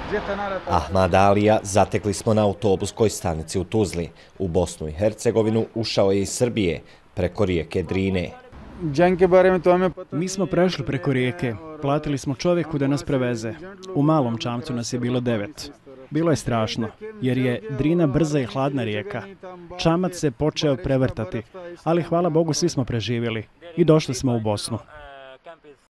Ahmad Alija zatekli smo na autobuskoj stanici u Tuzli. U Bosnu i Hercegovinu ušao je iz Srbije preko rijeke Drine. Mi smo prešli preko rijeke. Platili smo čovjeku da nas preveze. U malom čamcu nas je bilo 9. Bilo je strašno, jer je Drina brza i hladna rijeka. Čamac se počeo prevrtati, ali hvala Bogu svi smo preživjeli i došli smo u Bosnu.